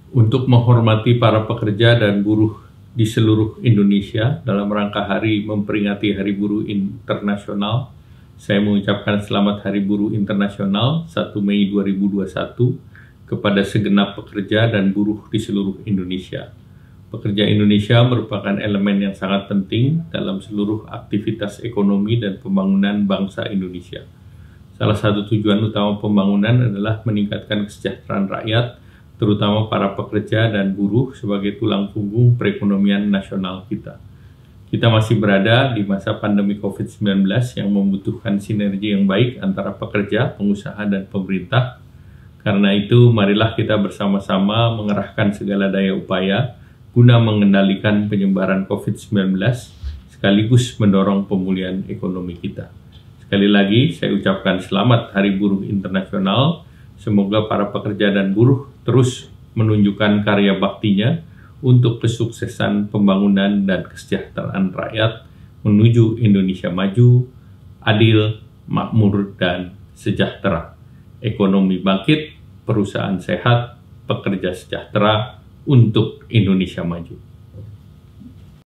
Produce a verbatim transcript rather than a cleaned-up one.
untuk menghormati para pekerja dan buruh di seluruh Indonesia dalam rangka hari memperingati Hari Buruh Internasional. Saya mengucapkan selamat Hari Buruh Internasional satu Mei dua ribu dua puluh satu kepada segenap pekerja dan buruh di seluruh Indonesia. Pekerja Indonesia merupakan elemen yang sangat penting dalam seluruh aktivitas ekonomi dan pembangunan bangsa Indonesia. Salah satu tujuan utama pembangunan adalah meningkatkan kesejahteraan rakyat, terutama para pekerja dan buruh sebagai tulang punggung perekonomian nasional kita. Kita masih berada di masa pandemi covid sembilan belas yang membutuhkan sinergi yang baik antara pekerja, pengusaha, dan pemerintah. Karena itu, marilah kita bersama-sama mengerahkan segala daya upaya guna mengendalikan penyebaran covid sembilan belas sekaligus mendorong pemulihan ekonomi kita. Sekali lagi, saya ucapkan selamat Hari Buruh Internasional. Semoga para pekerja dan buruh terus menunjukkan karya baktinya untuk kesuksesan pembangunan dan kesejahteraan rakyat menuju Indonesia maju, adil, makmur, dan sejahtera. Ekonomi bangkit, perusahaan sehat, pekerja sejahtera untuk Indonesia maju.